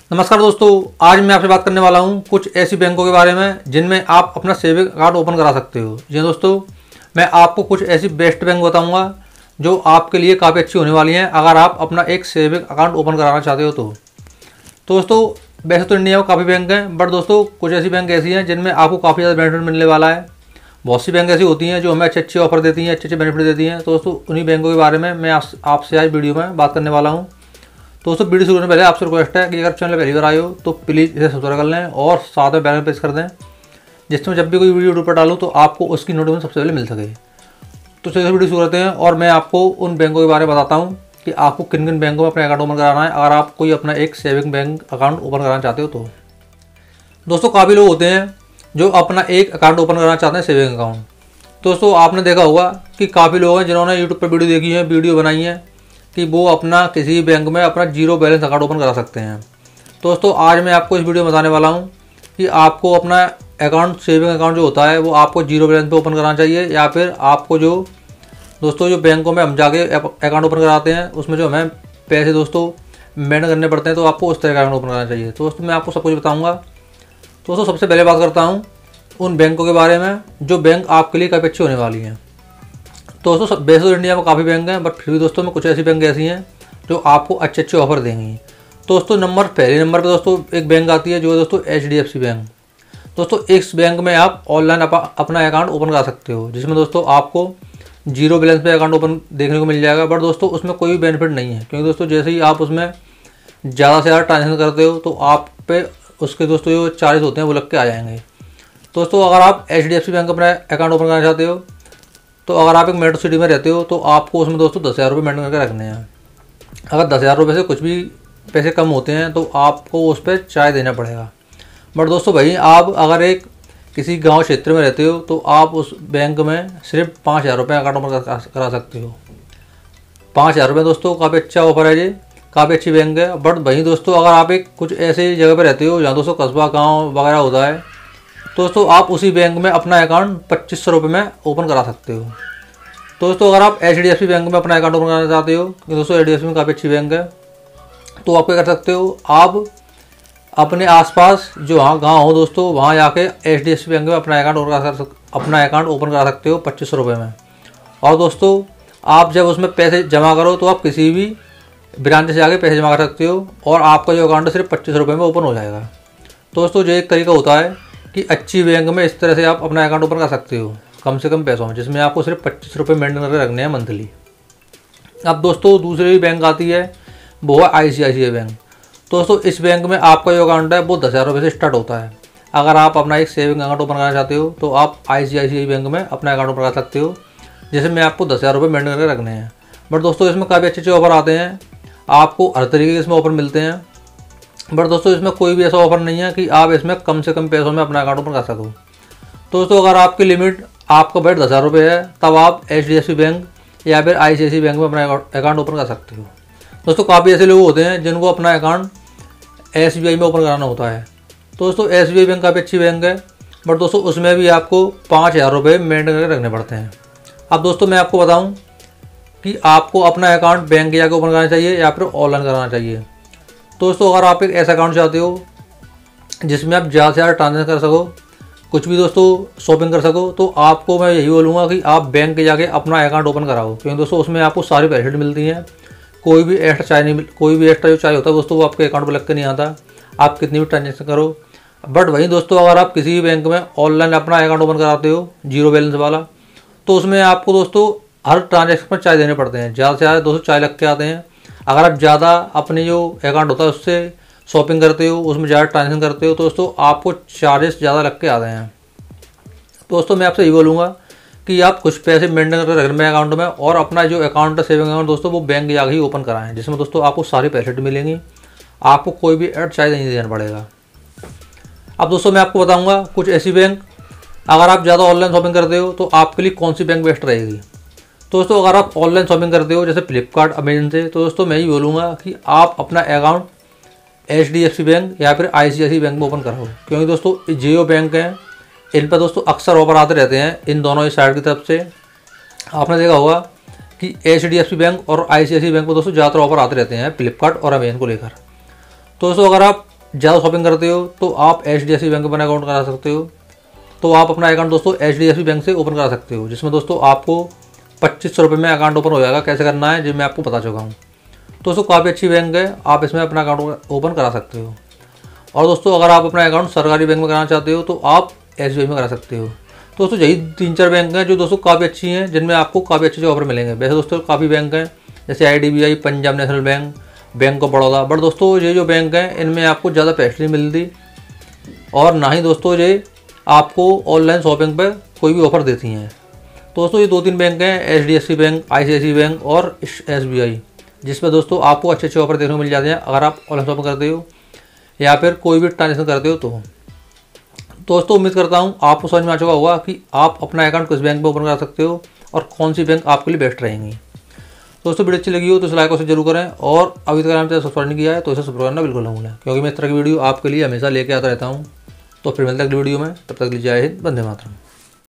नमस्कार दोस्तों, आज मैं आपसे बात करने वाला हूं कुछ ऐसी बैंकों के बारे में जिनमें आप अपना सेविंग अकाउंट ओपन करा सकते हो। जी दोस्तों, मैं आपको कुछ ऐसी बेस्ट बैंक बताऊंगा जो आपके लिए काफ़ी अच्छी होने वाली हैं अगर आप अपना एक सेविंग अकाउंट ओपन कराना चाहते हो तो। दोस्तों, वैसे तो इंडिया में काफ़ी बैंक हैं, बट दोस्तों कुछ ऐसी बैंक ऐसी हैं जिनमें आपको काफ़ी ज़्यादा बेनिफिट मिलने वाला है। बहुत सी बैंक ऐसी होती हैं जो हमें अच्छे अच्छे ऑफर देती हैं, अच्छे अच्छे बेनिफिट देती हैं। तो दोस्तों उन्हीं बैंकों के बारे में मैं आपसे आज वीडियो में बात करने वाला हूँ। दोस्तों वीडियो शुरू करने पहले आपसे रिक्वेस्ट है कि अगर चैनल पहली बार आए हो तो प्लीज़ इसे सब्सक्राइब कर लें और साथ में बेल आइकन प्रेस कर दें, जिसमें जब भी कोई वीडियो यूट्यूब पर डालूँ तो आपको उसकी नोटिफिकेशन सबसे पहले मिल सके। तो चलिए वीडियो शुरू करते हैं और मैं आपको उन बैंकों के बारे में बताता हूँ कि आपको किन किन बैंकों में अपना अकाउंट ओपन कराना है अगर आप कोई अपना एक सेविंग बैंक अकाउंट ओपन कराना चाहते हो तो। दोस्तों काफ़ी लोग होते हैं जो अपना एक अकाउंट ओपन कराना चाहते हैं सेविंग अकाउंट। दोस्तों आपने देखा होगा कि काफ़ी लोग हैं जिन्होंने यूट्यूब पर वीडियो देखी है, वीडियो बनाई है कि वो अपना किसी बैंक में अपना जीरो बैलेंस अकाउंट ओपन करा सकते हैं। दोस्तों आज मैं आपको इस वीडियो में बताने वाला हूँ कि आपको अपना अकाउंट सेविंग अकाउंट जो होता है वो आपको जीरो बैलेंस पे ओपन कराना चाहिए या फिर आपको जो दोस्तों जो बैंकों में हम जाके अकाउंट ओपन कराते हैं उसमें जो हमें पैसे दोस्तों मेंटेन करने पड़ते हैं तो आपको उस तरह का अकाउंट ओपन कराना चाहिए। तो दोस्तों मैं आपको सब कुछ बताऊँगा। दोस्तों सबसे पहले बात करता हूँ उन बैंकों के बारे में जो बैंक आपके लिए काफ़ी अच्छी होने वाली हैं। दोस्तों वैसे तो इंडिया में काफ़ी बैंक हैं, बट फिर भी दोस्तों में कुछ ऐसी बैंक ऐसी हैं जो आपको अच्छे अच्छे ऑफर देंगी। दोस्तों पहले नंबर पे दोस्तों एक बैंक आती है जो है दोस्तों HDFC बैंक। दोस्तों इस बैंक में आप ऑनलाइन अपना अकाउंट ओपन करा सकते हो, जिसमें दोस्तों आपको जीरो बैलेंस पे अकाउंट ओपन देखने को मिल जाएगा। बट दोस्तों उसमें कोई भी बेनिफिट नहीं है, क्योंकि दोस्तों जैसे ही आप उसमें ज़्यादा से ज़्यादा ट्रांजेक्शन करते हो तो आप पे उसके दोस्तों जो चार्जेस होते हैं वो लग के आ जाएंगे। दोस्तों अगर आप HDFC बैंक अपना अकाउंट ओपन करना चाहते हो तो अगर आप एक मेट्रो सिटी में रहते हो तो आपको उसमें दोस्तों 10,000 रुपये मेंटेन करके रखने हैं। अगर 10,000 रुपये से कुछ भी पैसे कम होते हैं तो आपको उस पर चार्ज देना पड़ेगा। बट दोस्तों भाई आप अगर एक किसी गांव क्षेत्र में रहते हो तो आप उस बैंक में सिर्फ 5,000 रुपये अकाउंट ओपन करा सकते हो। 5,000 रुपये दोस्तों काफ़ी अच्छा ऑफर है, ये काफ़ी अच्छी बैंक है। बट वहीं दोस्तों अगर आप एक कुछ ऐसी जगह पर रहते हो जहाँ दोस्तों कस्बा गाँव वगैरह होता है तो दोस्तों आप उसी बैंक में अपना अकाउंट 2,500 रुपये में ओपन करा सकते हो। दोस्तों अगर आप HDFC बैंक में अपना अकाउंट ओपन करना चाहते हो, दोस्तों HDFC में काफ़ी अच्छी बैंक है, तो आप क्या कर सकते हो, आप अपने आसपास जो वहाँ गाँव हो दोस्तों वहाँ जाके HDFC बैंक में अपना अकाउंट ओपन करा सकते हो 2,500 रुपये में। और दोस्तों आप जब उसमें पैसे जमा करो तो आप किसी भी ब्रांच से आके पैसे जमा कर सकते हो और आपका जो अकाउंट है सिर्फ 2,500 रुपये में ओपन हो जाएगा। दोस्तों जो एक तरीका होता है कि अच्छी बैंक में इस तरह से आप अपना अकाउंट ओपन कर सकते हो कम से कम पैसों में, जिसमें आपको सिर्फ 2,500 रुपये मेंटेन करके रखने हैं मंथली। अब दोस्तों दूसरी बैंक आती है वो है ICICI बैंक। दोस्तों इस बैंक में आपका जो अकाउंट है वो 10,000 रुपये से स्टार्ट होता है। अगर आप अपना एक सेविंग अकाउंट ओपन करना चाहते हो तो आप ICICI बैंक में अपना अकाउंट ओपन कर सकते हो, जिसमें आपको 10,000 रुपये मेंटेन करके रखने हैं। बट दोस्तों इसमें काफ़ी अच्छे अच्छे ऑफर आते हैं, आपको हर तरीके के इसमें ऑफर मिलते हैं। बट दोस्तों इसमें कोई भी ऐसा ऑफर नहीं है कि आप इसमें कम से कम पैसों में अपना अकाउंट ओपन कर सको। दोस्तों अगर आपकी लिमिट आपका बजट 10,000 रुपये है तब आप HDFC बैंक या फिर ICICI बैंक में अपना अकाउंट ओपन कर सकते हो। दोस्तों काफ़ी ऐसे लोग होते हैं जिनको अपना अकाउंट SBI में ओपन कराना होता है। दोस्तों SBI बैंक काफ़ी अच्छी बैंक है, बट दोस्तों उसमें भी आपको 5,000 रुपये मेंटेन करके रखने पड़ते हैं। अब दोस्तों मैं आपको बताऊँ कि आपको अपना अकाउंट बैंक जाके ओपन कराना चाहिए या फिर ऑनलाइन कराना चाहिए। दोस्तों अगर आप एक ऐसा अकाउंट चाहते हो जिसमें आप ज़्यादा से ज़्यादा ट्रांजेक्शन कर सको, कुछ भी दोस्तों शॉपिंग कर सको, तो आपको मैं यही बोलूँगा कि आप बैंक के जाके अपना अकाउंट ओपन कराओ, क्योंकि दोस्तों उसमें आपको सारी फैसिलिटी मिलती हैं। कोई भी एक्स्ट्रा जो चार्ज होता है दोस्तों वो आपके अकाउंट पर लग के नहीं आता, आप कितनी भी ट्रांजेक्शन करो। बट वहीं दोस्तों अगर आप किसी भी बैंक में ऑनलाइन अपना अकाउंट ओपन कराते हो जीरो बैलेंस वाला, तो उसमें आपको दोस्तों हर ट्रांजेक्शन पर चार्ज देने पड़ते हैं, ज़्यादा से ज़्यादा दोस्तों चार्ज लग के आते हैं। अगर आप ज़्यादा अपने जो अकाउंट होता है उससे शॉपिंग करते हो, उसमें ज़्यादा ट्रांजेक्शन करते हो तो दोस्तों आपको चार्जेस ज़्यादा लग के आते हैं। दोस्तों मैं आपसे यही बोलूँगा कि आप कुछ पैसे मेंटेन करके रखें अकाउंट में और अपना जो अकाउंट है सेविंग अकाउंट दोस्तों वो बैंक जाकर ही ओपन कराएं, जिसमें दोस्तों आपको सारी फैसिलिटी मिलेंगी, आपको कोई भी एड चार्ज नहीं देना पड़ेगा। अब दोस्तों मैं आपको बताऊँगा कुछ ऐसी बैंक, अगर आप ज़्यादा ऑनलाइन शॉपिंग करते हो तो आपके लिए कौन सी बैंक बेस्ट रहेगी। दोस्तों अगर आप ऑनलाइन शॉपिंग करते हो जैसे फ्लिपकार्ट, अमेजन से, तो दोस्तों मैं ही बोलूँगा कि आप अपना अकाउंट HDFC बैंक या फिर ICICI बैंक में ओपन कराओ, क्योंकि दोस्तों जियो बैंक हैं इन पर दोस्तों अक्सर ऑफर आते रहते हैं इन दोनों ही साइड की तरफ से। आपने देखा होगा कि HDFC बैंक और ICICI बैंक पर दोस्तों ज़्यादातर ऑफर आते रहते हैं फ्लिपकार्ट और अमेजन को लेकर। दोस्तों अगर आप ज़्यादा शॉपिंग करते हो तो आप HDFC बैंक में अपना अकाउंट करा सकते हो। तो आप अपना अकाउंट दोस्तों HDFC बैंक से ओपन करा सकते हो, जिसमें दोस्तों आपको 2500 रुपये में अकाउंट ओपन हो जाएगा। कैसे करना है जी मैं आपको बता चुका हूँ। दोस्तों काफ़ी अच्छी बैंक है, आप इसमें अपना अकाउंट ओपन करा सकते हो। और दोस्तों अगर आप अपना अकाउंट सरकारी बैंक में कराना चाहते हो तो आप SBI में करा सकते हो। दोस्तों यही 3-4 बैंक हैं जो दोस्तों काफ़ी अच्छी हैं, जिनमें आपको काफ़ी अच्छे ऑफर मिलेंगे। वैसे दोस्तों काफ़ी बैंक हैं जैसे IDBI, Punjab national bank, bank of Baroda, but दोस्तों ये जो बैंक हैं इनमें आपको ज़्यादा फैसिलिटी मिलती और ना ही दोस्तों ये आपको ऑनलाइन शॉपिंग पर कोई भी ऑफर देती हैं। तो दोस्तों ये 2-3 बैंक हैं, HDFC बैंक, ICICI बैंक और SBI, जिसमें दोस्तों आपको अच्छे अच्छे ऑफर देखने को मिल जाते हैं अगर आप ऑनलाइन शॉपिंग करते हो या फिर कोई भी ट्रांजेक्शन करते हो। तो दोस्तों उम्मीद करता हूँ आपको समझ में आ चुका होगा कि आप अपना अकाउंट किस बैंक में ओपन करा सकते हो और कौन सी बैंक आपके लिए बेस्ट रहेंगी। दोस्तों वीडियो अच्छी लगी हो तो इस लाइक को जरूर करें और अभी तक आपने सब्सक्राइब नहीं किया है तो इसे सब्सक्राइब करना बिल्कुल ना भूलें, क्योंकि मैं इस तरह की वीडियो आपके लिए हमेशा लेके आता रहता हूँ। तो फिर मिलते हैं अगली वीडियो में, तब तक के लिए जय हिंद, वंदे मातरम।